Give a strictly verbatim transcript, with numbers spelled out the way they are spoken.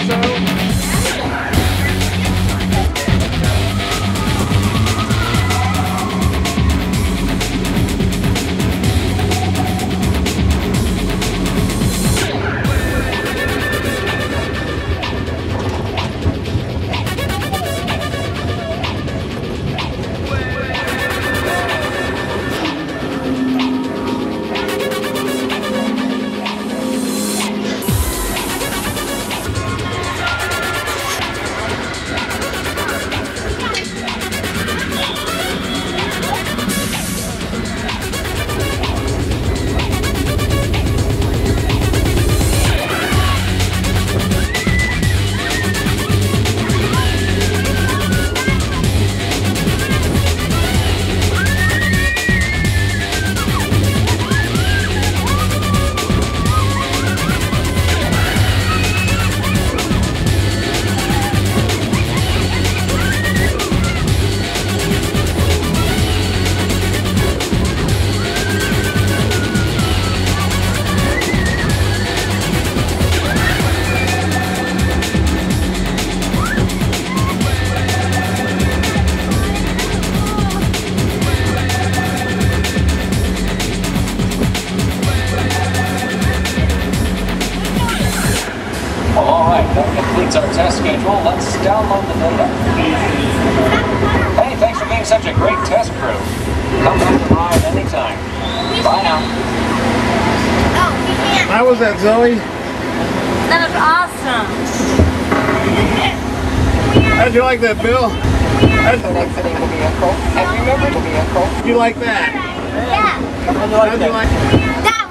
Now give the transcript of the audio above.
so. That completes our test schedule. Let's download the data. Hey, thanks for being such a great test crew. Come back and ride anytime. Bye now. Oh, we can't. How was that, Zoe? That was awesome. How'd you like that, Bill? How'd So next thing will be a coat. And remember to be a coat. you like that? Yeah. How'd you like How'd you that? like That